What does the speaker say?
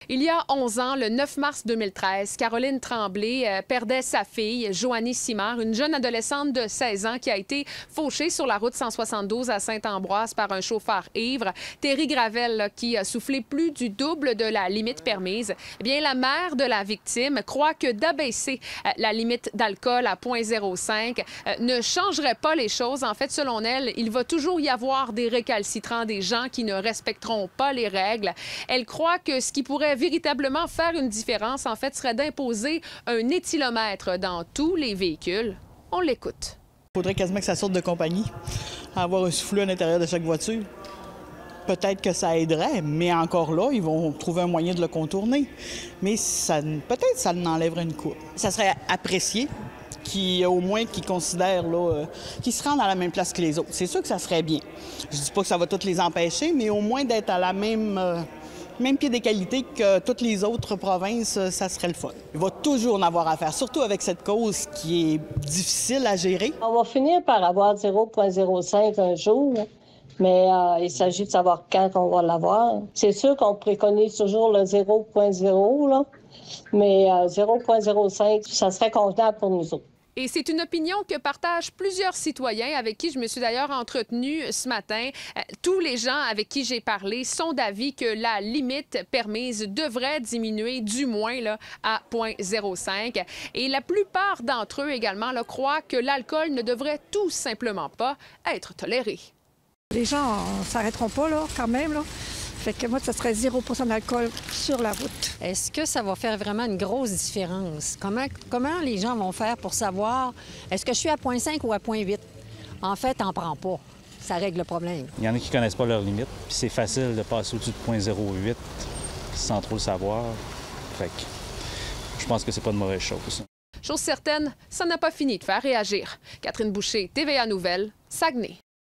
Il y a 11 ans, le 9 mars 2013, Caroline Tremblay perdait sa fille, Joanie Simard, une jeune adolescente de 16 ans qui a été fauchée sur la route 172 à Saint-Ambroise par un chauffeur ivre. Terry Gravel, qui a soufflé plus du double de la limite permise. Eh bien, la mère de la victime croit que d'abaisser la limite d'alcool à 0,05 ne changerait pas les choses. En fait, selon elle, il va toujours y avoir des récalcitrants, des gens qui ne respecteront pas les règles. Elle croit que ce qui pourrait véritablement faire une différence, en fait, serait d'imposer un éthylomètre dans tous les véhicules. On l'écoute. Il faudrait quasiment que ça sorte de compagnie, avoir un soufflet à l'intérieur de chaque voiture. Peut-être que ça aiderait, mais encore là, ils vont trouver un moyen de le contourner. Mais peut-être ça n'enlèverait une coupe. Ça serait apprécié, au moins qu'ils considèrent qu'ils se rendent à la même place que les autres. C'est sûr que ça serait bien. Je dis pas que ça va toutes les empêcher, mais au moins d'être à la même pied d'égalité que toutes les autres provinces, ça serait le fun. Il va toujours en avoir à faire, surtout avec cette cause qui est difficile à gérer. On va finir par avoir 0,05 un jour, mais il s'agit de savoir quand on va l'avoir. C'est sûr qu'on préconise toujours le 0,0, là, mais 0,05, ça serait convenable pour nous autres. Et c'est une opinion que partagent plusieurs citoyens avec qui je me suis d'ailleurs entretenue ce matin. Tous les gens avec qui j'ai parlé sont d'avis que la limite permise devrait diminuer du moins là, à 0,05. Et la plupart d'entre eux également croient que l'alcool ne devrait tout simplement pas être toléré. Les gens ne s'arrêteront pas là, quand même. Là. Fait que moi, ça serait 0% d'alcool sur la route. Est-ce que ça va faire vraiment une grosse différence? Comment les gens vont faire pour savoir est-ce que je suis à 0,5 ou à 0,8? En fait, t'en prends pas. Ça règle le problème. Il y en a qui connaissent pas leurs limites, puis c'est facile de passer au-dessus de 0,08 sans trop le savoir. Fait que je pense que c'est pas une mauvaise chose. Chose certaine, ça n'a pas fini de faire réagir. Catherine Boucher, TVA Nouvelles, Saguenay.